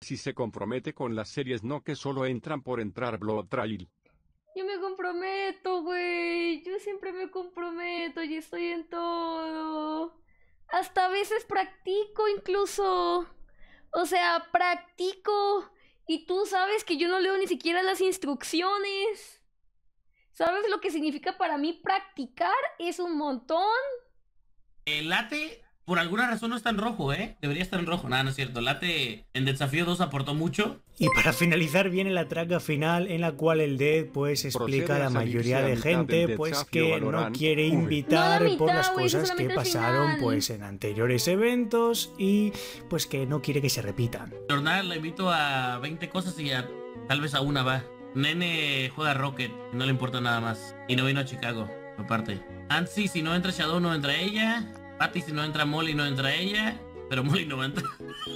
Si se compromete con las series, no que solo entran por entrar Blood Trail. Yo me comprometo, güey. Yo siempre me comprometo y estoy en todo. Hasta a veces practico incluso. O sea, practico. Y tú sabes que yo no leo ni siquiera las instrucciones. ¿Sabes lo que significa para mí practicar? Es un montón. El Late, por alguna razón no está en rojo, ¿eh? Debería estar en rojo. Nada, no es cierto. Late en Desafío 2 aportó mucho. Y para finalizar viene la traca final en la cual el Dead pues explica a la mayoría de gente pues que no quiere invitar por las cosas que pasaron pues en anteriores eventos y pues que no quiere que se repitan. Jornal, lo invito a 20 cosas y tal vez a una va. Nene juega Rocket, no le importa nada más. Y no vino a Chicago, aparte. Ansi, si no entra Shadow, no entra ella. Patty, si no entra Molly, no entra ella. Pero Molly no va a entrar.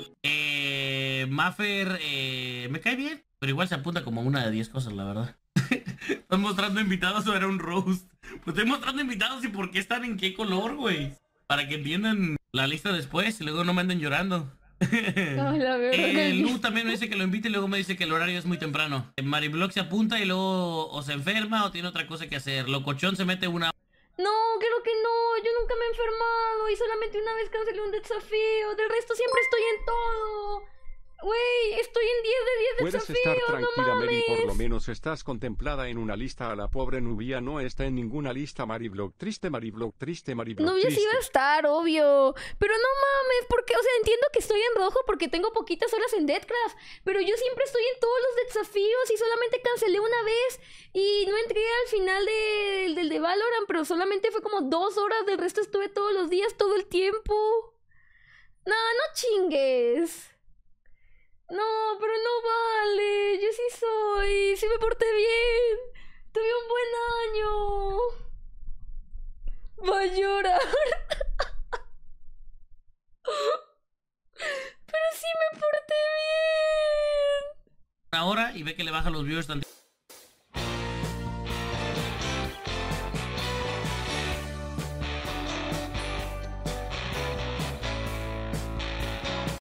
Maffer, me cae bien. Pero igual se apunta como una de 10 cosas, la verdad. ¿Están mostrando invitados o era un roast? Pues estoy mostrando invitados y por qué están en qué color, güey. Para que entiendan la lista después y luego no me anden llorando. Lu también me dice que lo invite y luego me dice que el horario es muy temprano. Mariblock se apunta y luego o se enferma o tiene otra cosa que hacer. Locochón se mete una... No, creo que no, yo nunca me he enfermado y solamente una vez cancelé un desafío. Del resto siempre estoy en todo. Güey, estoy en 10 de 10 desafíos. Puedes estar tranquila, no Mary, por lo mames. menos estás contemplada en una lista. A la pobre Nubia no está en ninguna lista. Mariblock, triste Mariblock, triste Mariblock, Nubia sí triste. iba a estar, obvio. Pero no mames, porque, o sea, entiendo que estoy en rojo porque tengo poquitas horas en Deathcraft. Pero yo siempre estoy en todos los desafíos y solamente cancelé una vez. Y no entré al final del de Valorant, pero solamente fue como 2 horas. Del resto estuve todos los días, todo el tiempo. No, no chingues. No, pero no vale. Yo sí soy. Sí me porté bien. Tuve un buen año. Va a llorar. Pero sí me porté bien. Una hora y ve que le baja los viewers tanto.